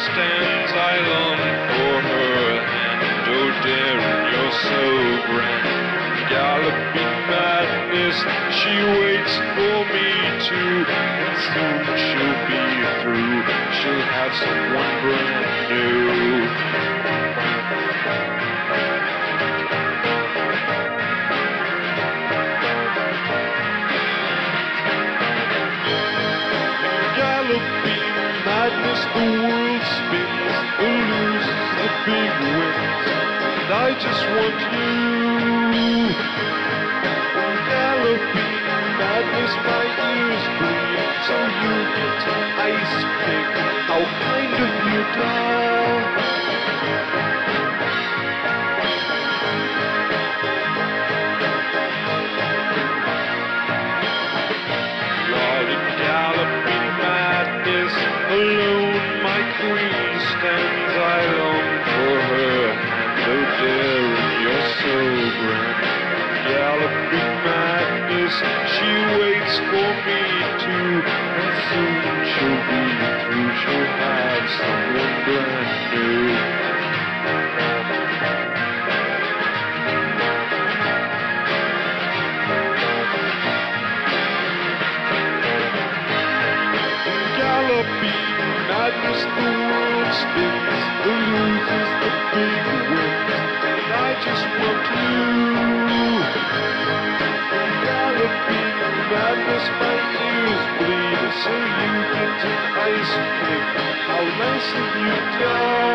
stands, I long for her hand. Oh, daring, you're so grand. Galloping madness, she waits for me too, and soon she'll be through. She'll have someone brand new. Galloping madness, the world spins, the loses the big wins, and I just want you. Galloping madness, my ears bleed, so you get to ice pick. How kind of you, doll. Galloping madness, alone my queen stands, I long for her hand. Oh, daring, you're so grand. Galloping madness, she waits for me too, and soon she'll be through. She'll have someone brand new. Galloping madness, the world spins, the loses the big wins, and I just want you. Galloping madness, my ears bleed, so you get an ice pick. How nice of you, darling.